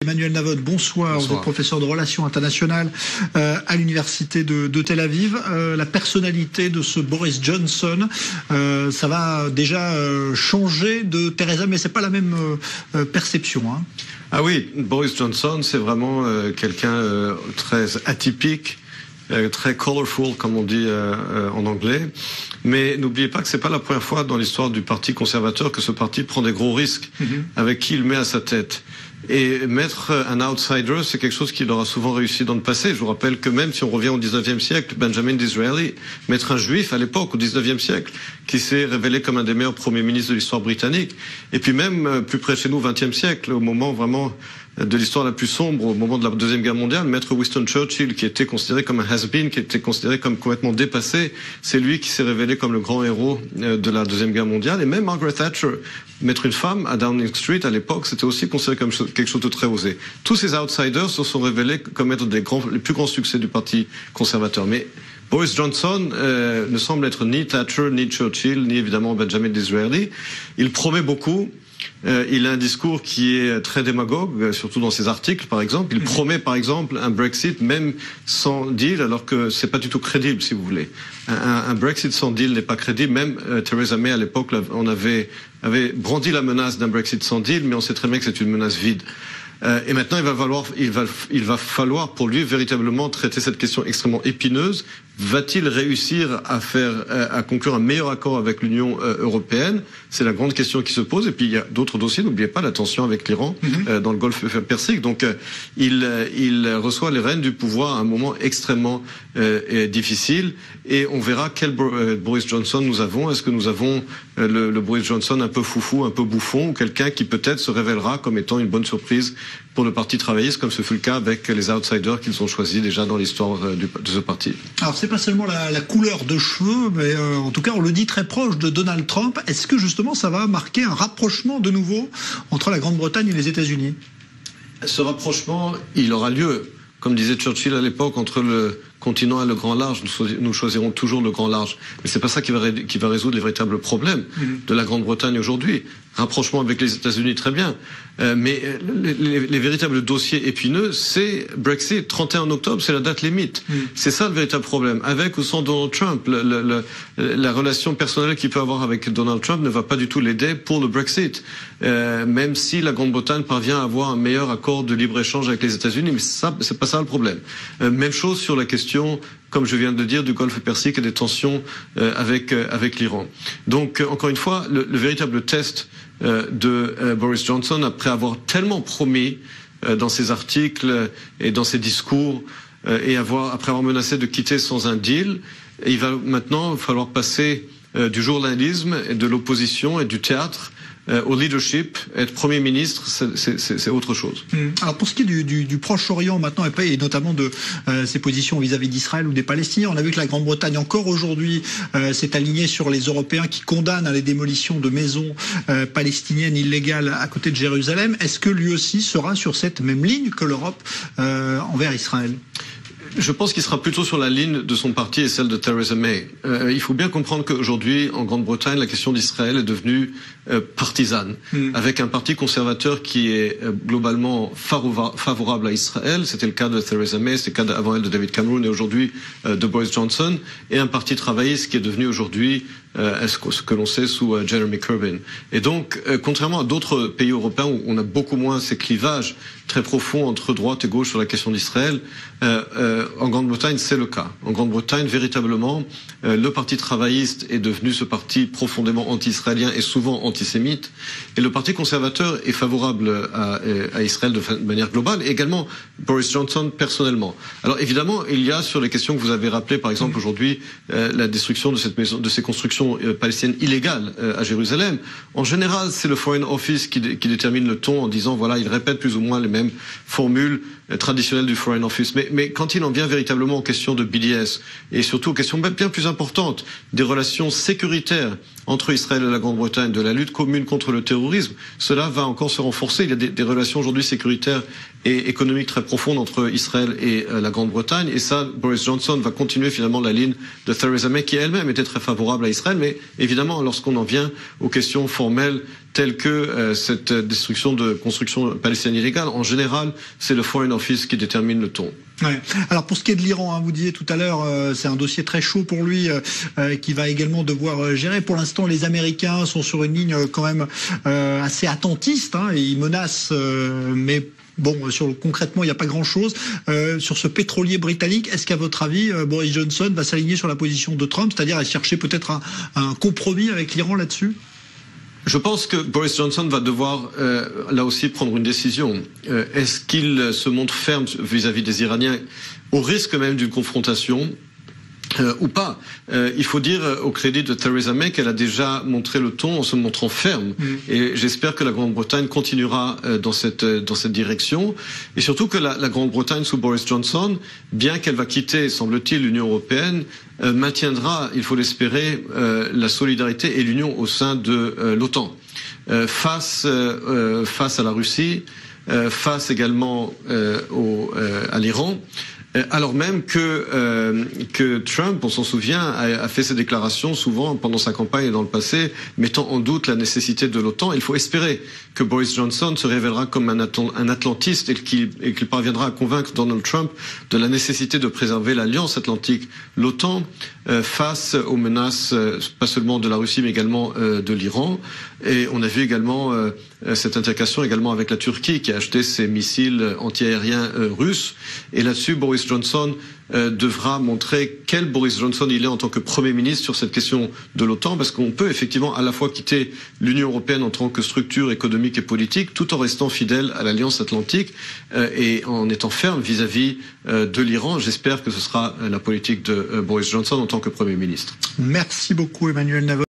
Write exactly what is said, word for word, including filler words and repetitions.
Emmanuel Navod, bonsoir. bonsoir. Vous êtes professeur de relations internationales euh, à l'université de, de Tel Aviv. Euh, la personnalité de ce Boris Johnson, euh, ça va déjà euh, changer de Theresa May. C'est pas la même euh, perception. Hein. Ah oui, Boris Johnson, c'est vraiment euh, quelqu'un euh, très atypique, euh, très colorful, comme on dit euh, euh, en anglais. Mais n'oubliez pas que c'est pas la première fois dans l'histoire du Parti conservateur que ce parti prend des gros risques mm-hmm. avec qui il met à sa tête. Et mettre un outsider, c'est quelque chose qu'il aura souvent réussi dans le passé. Je vous rappelle que même si on revient au dix-neuvième siècle, Benjamin Disraeli, mettre un juif à l'époque, au dix-neuvième siècle, qui s'est révélé comme un des meilleurs premiers ministres de l'histoire britannique. Et puis même plus près de chez nous, au vingtième siècle, au moment vraiment de l'histoire la plus sombre, au moment de la Deuxième Guerre mondiale, mettre Winston Churchill, qui était considéré comme un has-been, qui était considéré comme complètement dépassé, c'est lui qui s'est révélé comme le grand héros de la Deuxième Guerre mondiale. Et même Margaret Thatcher, mettre une femme à Downing Street à l'époque, c'était aussi considéré comme quelque chose de très osé. Tous ces outsiders se sont révélés comme être des grands, les plus grands succès du Parti conservateur. Mais Boris Johnson euh, ne semble être ni Thatcher, ni Churchill, ni évidemment Benjamin Disraeli. Il promet beaucoup. Euh, il a un discours qui est très démagogue, surtout dans ses articles, par exemple. Il promet, par exemple, un Brexit même sans deal, alors que c'est pas du tout crédible, si vous voulez. Un, un Brexit sans deal n'est pas crédible. Même euh, Theresa May, à l'époque, on avait, avait brandi la menace d'un Brexit sans deal, mais on sait très bien que c'est une menace vide. Euh, et maintenant, il va falloir, il va, il va falloir pour lui véritablement traiter cette question extrêmement épineuse. Va-t-il réussir à faire, à conclure un meilleur accord avec l'Union euh, européenne? C'est la grande question qui se pose. Et puis il y a d'autres dossiers. N'oubliez pas la tension avec l'Iran mm-hmm. euh, dans le Golfe Persique. Donc euh, il, il reçoit les rênes du pouvoir à un moment extrêmement euh, difficile. Et on verra quel euh, Boris Johnson nous avons. Est-ce que nous avons euh, le, le Boris Johnson un peu foufou, un peu bouffon, ou quelqu'un qui peut-être se révélera comme étant une bonne surprise pour le Parti travailliste, comme ce fut le cas avec les outsiders qu'ils ont choisis déjà dans l'histoire euh, de ce parti. Alors c'est pas seulement la, la couleur de cheveux, mais euh, en tout cas on le dit très proche de Donald Trump. Est-ce que justement ça va marquer un rapprochement de nouveau entre la Grande-Bretagne et les États-Unis? Ce rapprochement, il aura lieu, comme disait Churchill à l'époque, entre le continent et le grand large. Nous choisirons toujours le grand large. Mais c'est pas ça qui va, qui va résoudre les véritables problèmes mmh. de la Grande-Bretagne aujourd'hui. Rapprochement avec les États-Unis, très bien. Euh, mais les, les, les véritables dossiers épineux, c'est Brexit. trente et un octobre, c'est la date limite. Mmh. C'est ça le véritable problème. Avec ou sans Donald Trump, le, le, le, la relation personnelle qu'il peut avoir avec Donald Trump ne va pas du tout l'aider pour le Brexit. Euh, même si la Grande-Bretagne parvient à avoir un meilleur accord de libre-échange avec les États-Unis, mais ça, c'est pas ça le problème. Euh, même chose sur la question, comme je viens de le dire, du Golfe Persique et des tensions euh, avec euh, avec l'Iran. Donc, euh, encore une fois, le, le véritable test euh, de euh, Boris Johnson, après avoir tellement promis euh, dans ses articles et dans ses discours, euh, et avoir après avoir menacé de quitter sans un deal, il va maintenant falloir passer euh, du journalisme et de l'opposition et du théâtre Euh, au leadership. Être Premier ministre, c'est autre chose. Mmh. Alors pour ce qui est du, du, du Proche-Orient maintenant, et notamment de euh, ses positions vis-à-vis d'Israël ou des Palestiniens, on a vu que la Grande-Bretagne encore aujourd'hui euh, s'est alignée sur les Européens qui condamnent les démolitions de maisons euh, palestiniennes illégales à côté de Jérusalem. Est-ce que lui aussi sera sur cette même ligne que l'Europe euh, envers Israël? Je pense qu'il sera plutôt sur la ligne de son parti et celle de Theresa May. Euh, il faut bien comprendre qu'aujourd'hui, en Grande-Bretagne, la question d'Israël est devenue euh, partisane, mm. avec un parti conservateur qui est euh, globalement favorable à Israël. C'était le cas de Theresa May, c'était le cas avant elle de David Cameron et aujourd'hui euh, de Boris Johnson, et un parti travailliste qui est devenu aujourd'hui euh, ce que, ce que l'on sait sous euh, Jeremy Corbyn. Et donc, euh, contrairement à d'autres pays européens où on a beaucoup moins ces clivages très profonds entre droite et gauche sur la question d'Israël, euh, euh, en Grande-Bretagne, c'est le cas. En Grande-Bretagne, véritablement, euh, le parti travailliste est devenu ce parti profondément anti-israélien et souvent antisémite. Et le parti conservateur est favorable à, à Israël de manière globale, et également Boris Johnson personnellement. Alors évidemment, il y a sur les questions que vous avez rappelées, par exemple aujourd'hui, euh, la destruction de cette maison, de ces constructions euh, palestiniennes illégales euh, à Jérusalem. En général, c'est le Foreign Office qui, qui détermine le ton en disant voilà, il répète plus ou moins les mêmes formules euh, traditionnelles du Foreign Office. Mais, mais quand il en vient véritablement aux questions de B D S et surtout aux questions bien plus importantes des relations sécuritaires entre Israël et la Grande-Bretagne, de la lutte commune contre le terrorisme, cela va encore se renforcer. Il y a des, des relations aujourd'hui sécuritaires et économiques très profondes entre Israël et euh, la Grande-Bretagne. Et ça, Boris Johnson va continuer finalement la ligne de Theresa May, qui elle-même était très favorable à Israël. Mais évidemment, lorsqu'on en vient aux questions formelles tels que euh, cette destruction de construction palestinienne illégale. En général, c'est le Foreign Office qui détermine le ton. Ouais. Alors pour ce qui est de l'Iran, hein, vous disiez tout à l'heure, euh, c'est un dossier très chaud pour lui, euh, euh, qui va également devoir euh, gérer. Pour l'instant, les Américains sont sur une ligne euh, quand même euh, assez attentiste, hein, et ils menacent, euh, mais bon, sur, concrètement, il n'y a pas grand-chose. Euh, sur ce pétrolier britannique, est-ce qu'à votre avis, euh, Boris Johnson va s'aligner sur la position de Trump, c'est-à-dire à chercher peut-être un, un compromis avec l'Iran là-dessus ? Je pense que Boris Johnson va devoir, euh, là aussi, prendre une décision. Euh, est-ce qu'il se montre ferme vis-à-vis des Iraniens, au risque même d'une confrontation euh, ou pas? euh, Il faut dire au crédit de Theresa May qu'elle a déjà montré le ton en se montrant ferme. Mmh. Et j'espère que la Grande-Bretagne continuera euh, dans cette euh, dans cette direction. Et surtout que la, la Grande-Bretagne sous Boris Johnson, bien qu'elle va quitter, semble-t-il, l'Union européenne, euh, maintiendra, il faut l'espérer, euh, la solidarité et l'union au sein de euh, l'OTAN. Euh, face, euh, face à la Russie, euh, face également euh, au, euh, à l'Iran, alors même que, euh, que Trump, on s'en souvient, a, a fait ses déclarations souvent pendant sa campagne et dans le passé, mettant en doute la nécessité de l'OTAN. Il faut espérer que Boris Johnson se révélera comme un, un atlantiste et qu'il qu'il parviendra à convaincre Donald Trump de la nécessité de préserver l'Alliance Atlantique, l'OTAN, euh, face aux menaces, euh, pas seulement de la Russie, mais également euh, de l'Iran. Et on a vu également euh, cette intercation également avec la Turquie qui a acheté ses missiles antiaériens euh, russes. Et là-dessus, Boris Johnson euh, devra montrer quel Boris Johnson il est en tant que Premier ministre sur cette question de l'OTAN, parce qu'on peut effectivement à la fois quitter l'Union européenne en tant que structure économique et politique, tout en restant fidèle à l'Alliance Atlantique euh, et en étant ferme vis-à-vis euh, de l'Iran. J'espère que ce sera la politique de euh, Boris Johnson en tant que Premier ministre. Merci beaucoup Emmanuel Navot.